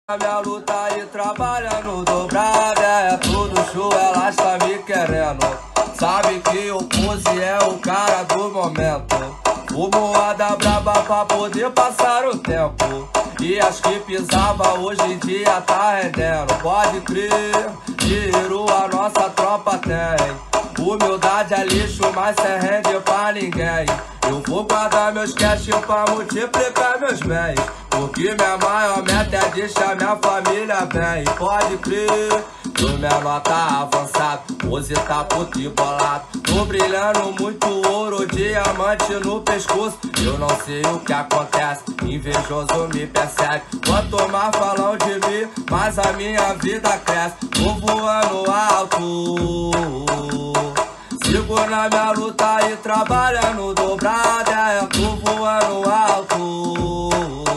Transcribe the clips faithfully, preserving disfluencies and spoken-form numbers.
Minha luta e trabalhando dobrada, é tudo show, elas tá me querendo. Sabe que o Pose é o cara do momento. Fumoada braba pra poder passar o tempo. E as que pisava hoje em dia tá rendendo. Pode crer, dinheiro a nossa tropa tem. Humildade é lixo, mas cê rende pra ninguém. Eu vou guardar meus cash pra multiplicar meus bens. Porque minha maior meta é deixar minha família bem. Pode crer, tô menor tá avançado, Pose tá puto e bolado. Tô brilhando muito ouro, diamante no pescoço. Eu não sei o que acontece, invejoso me persegue. Quanto mais falam de mim, mais a minha vida cresce. Tô voando alto, sigo na minha luta e trabalhando dobrada, é, tô voando alto.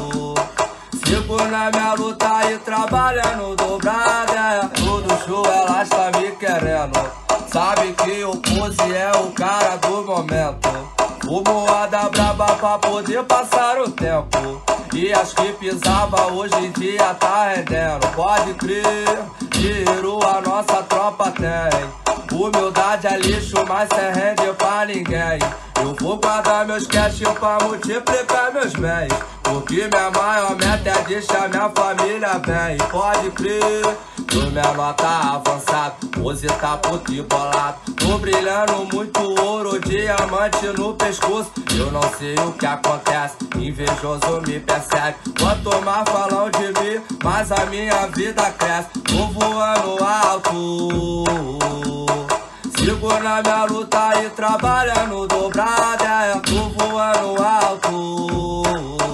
Sigo na minha luta e trabalhando dobrada, é, tudo show, elas tá me querendo. Sabe que o Pose é o cara do momento. Fumoada braba pra poder passar o tempo. E as que pisava hoje em dia tá rendendo. Pode crer, dinheiro a nossa tropa tem. Humildade é lixo, mas cê rende pra ninguém. Eu vou guardar meus cash pra multiplicar meus bens. Porque minha maior meta é deixar minha família bem. Pode crer, tô menor tá avançado, Pose tá puto e bolado. Tô brilhando muito ouro, diamante no pescoço. Eu não sei o que acontece, invejoso me persegue. Quanto mais falam de mim, mais a minha vida cresce. Tô voando alto, sigo na minha luta e trabalhando dobrada, é, tô voando alto.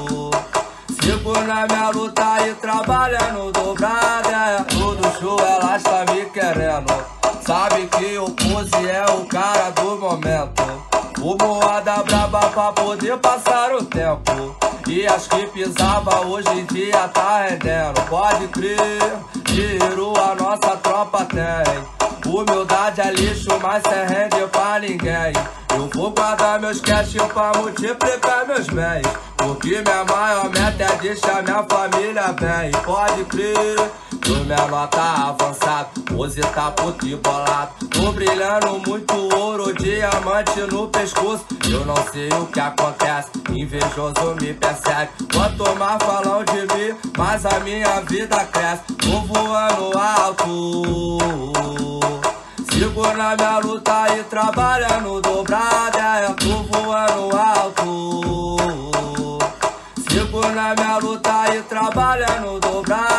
Sigo na minha luta e trabalhando dobrada, é, tudo show, elas tá me querendo. Sabe que o Pose é o cara do momento. Fumoada braba pra poder passar o tempo. E as que pisava hoje em dia tá rendendo. Pode crer, dinheiro a nossa tropa tem. Humildade é lixo, mas cê rende pra ninguém. Eu vou guardar meus cash pra multiplicar meus bens. Porque minha maior meta é deixar minha família bem. Pode crer, tô menor tá avançado, Pose tá puto e bolado. Tô brilhando muito ouro, diamante no pescoço. Eu não sei o que acontece, invejoso me persegue. Quanto mais falam de mim, mais a minha vida cresce. Tô voando alto, sigo na minha luta e trabalhando dobrada, é, tô voando alto. Sigo na minha luta e trabalhando dobrada.